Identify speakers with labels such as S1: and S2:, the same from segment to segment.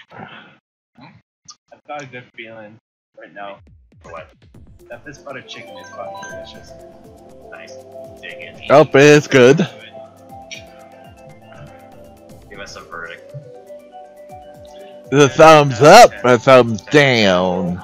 S1: I've got a good feeling right now.
S2: What?
S1: That this butter chicken is fucking delicious.
S2: Nice. Dig it.
S3: Oh, it's good.
S2: Give us a verdict.
S3: The thumbs up or thumbs down.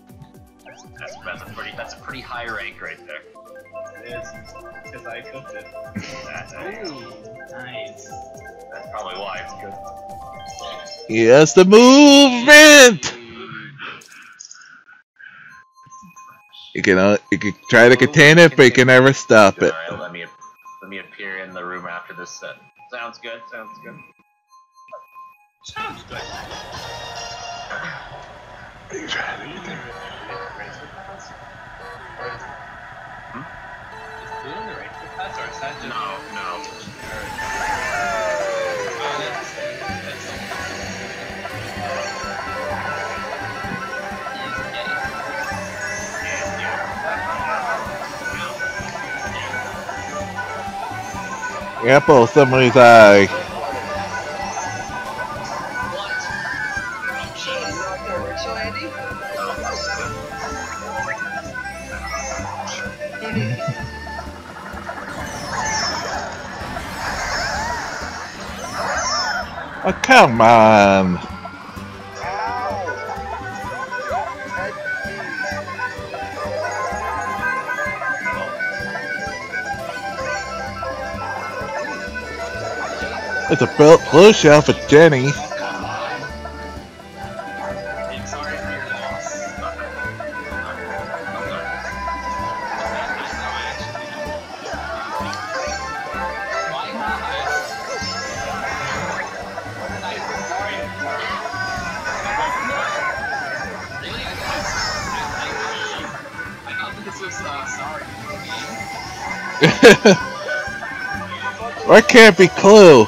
S2: That's a pretty high rank right there.
S1: It is, because I cooked it. Ooh, nice.
S2: That's probably why it's good.
S3: Yes, the movement. You can try to contain it, but you can never stop it.
S2: Alright, let me appear in the room after this set. Sounds good. Sounds good.
S1: Sounds good.
S3: Are you trying to get there?
S1: Is doing the race with us, or is that just...
S2: No.
S3: Apple somebody's eye. Oh, come on. It's a blue shell for Jenny. Why can't be Clue?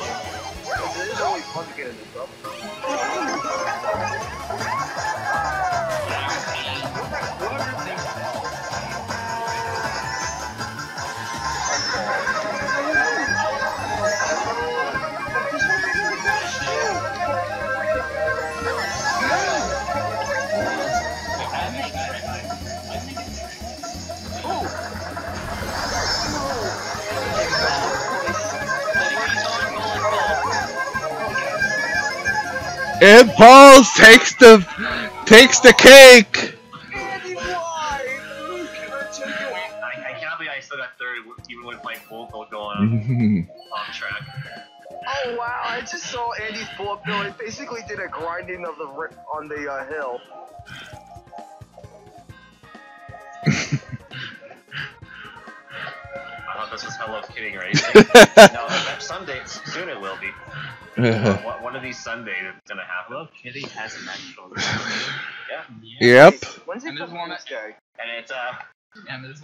S3: And Paul takes the cake.
S2: I can't believe I still got third even with my vocal going on track.
S4: Oh wow! I just saw Andy's pull-up bill. It basically did a grinding of the on the hill.
S2: I thought this was Hello Kitty racing. No, someday, soon it will be. One of these Sundays it's gonna happen.
S1: Hello Kitty has an actual...
S2: Yeah.
S3: Yep.
S4: When's it coming this day?
S2: And it's
S1: And